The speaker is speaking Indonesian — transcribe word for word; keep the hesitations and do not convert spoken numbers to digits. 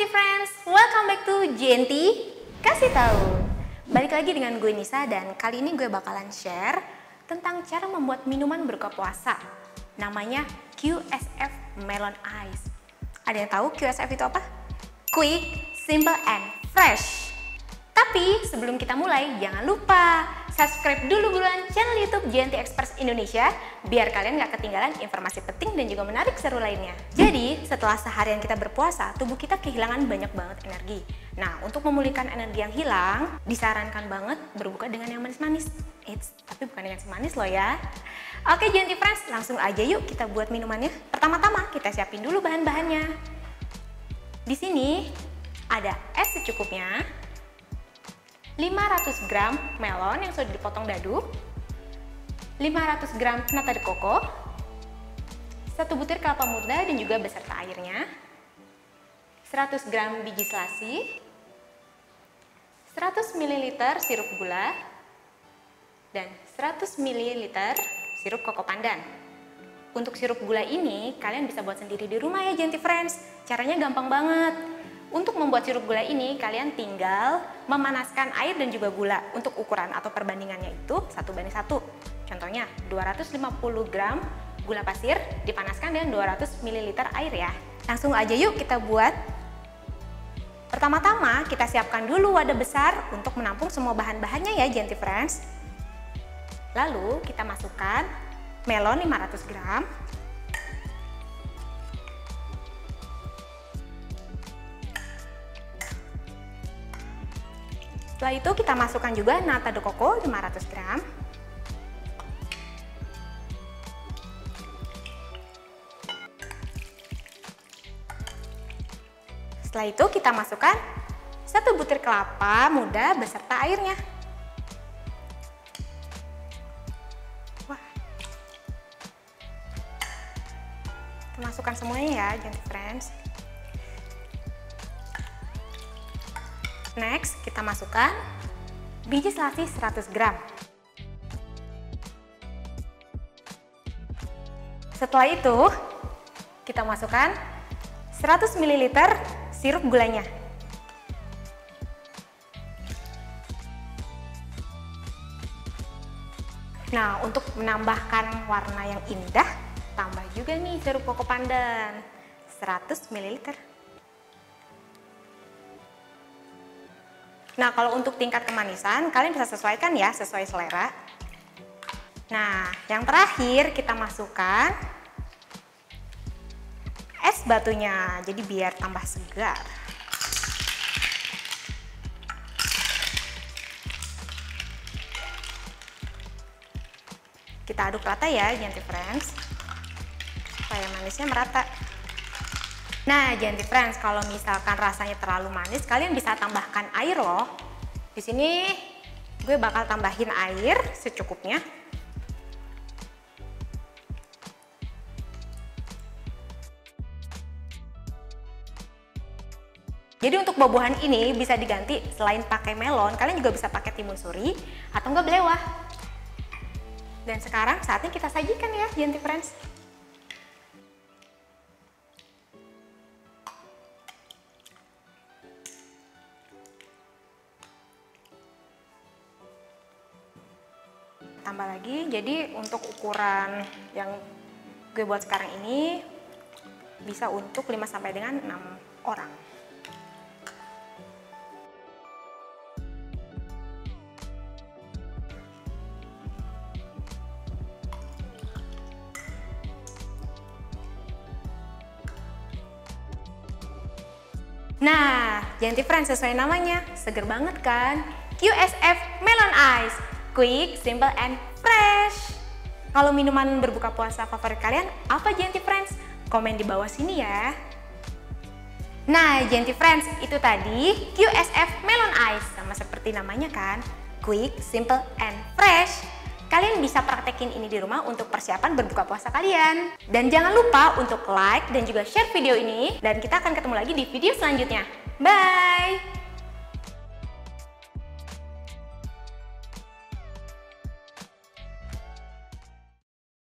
J N T Friends, welcome back to J N T Kasih Tahu. Balik lagi dengan gue Nisa dan kali ini gue bakalan share tentang cara membuat minuman berbuka puasa. Namanya Q S F Melon Ice. Ada yang tahu Q S F itu apa? Quick, simple, and fresh. Tapi sebelum kita mulai, jangan lupa subscribe dulu buruan channel YouTube J N T Express Indonesia biar kalian gak ketinggalan informasi penting dan juga menarik seru lainnya. Jadi, setelah seharian kita berpuasa, tubuh kita kehilangan banyak banget energi. Nah, untuk memulihkan energi yang hilang, disarankan banget berbuka dengan yang manis-manis. Eits, tapi bukan dengan semanis loh ya. Oke J N T Friends, langsung aja yuk kita buat minumannya. Pertama-tama kita siapin dulu bahan-bahannya. Di sini ada es secukupnya, lima ratus gram melon yang sudah dipotong dadu, lima ratus gram nata de coco, satu butir kelapa muda dan juga beserta airnya, seratus gram biji selasi, seratus mililiter sirup gula, dan seratus mililiter sirup koko pandan. Untuk sirup gula ini kalian bisa buat sendiri di rumah ya J N T Friends. Caranya gampang banget. Untuk membuat sirup gula ini, kalian tinggal memanaskan air dan juga gula. Untuk ukuran atau perbandingannya itu satu banding satu. Contohnya, dua ratus lima puluh gram gula pasir dipanaskan dengan dua ratus mililiter air ya. Langsung aja yuk kita buat. Pertama-tama, kita siapkan dulu wadah besar untuk menampung semua bahan-bahannya ya J N T Friends. Lalu, kita masukkan melon lima ratus gram. Setelah itu kita masukkan juga nata de coco lima ratus gram. Setelah itu kita masukkan satu butir kelapa muda beserta airnya. Wah. Kita masukkan semuanya ya J N T Friends. Next, kita masukkan biji selasi seratus gram. Setelah itu, kita masukkan seratus mililiter sirup gulanya. Nah, untuk menambahkan warna yang indah, tambah juga nih sirup koko pandan seratus mililiter. Nah, kalau untuk tingkat kemanisan, kalian bisa sesuaikan ya, sesuai selera. Nah, yang terakhir kita masukkan es batunya, jadi biar tambah segar. Kita aduk rata ya, J N T Friends, supaya manisnya merata. Nah, J N T Friends, kalau misalkan rasanya terlalu manis, kalian bisa tambahkan air loh. Di sini gue bakal tambahin air secukupnya. Jadi untuk buah-buahan ini bisa diganti selain pakai melon, kalian juga bisa pakai timun suri atau enggak belewah. Dan sekarang saatnya kita sajikan ya J N T Friends. Tambah lagi, jadi untuk ukuran yang gue buat sekarang ini bisa untuk lima sampai dengan enam orang. Nah, J N T Friends, sesuai namanya, seger banget kan? Q S F Melon Ice. Quick, simple, and fresh. Kalau minuman berbuka puasa favorit kalian apa J N T Friends? Komen di bawah sini ya. Nah J N T Friends, itu tadi Q S F Melon Ice. Sama seperti namanya kan, quick, simple, and fresh. Kalian bisa praktekin ini di rumah untuk persiapan berbuka puasa kalian. Dan jangan lupa untuk like dan juga share video ini. Dan kita akan ketemu lagi di video selanjutnya. Bye!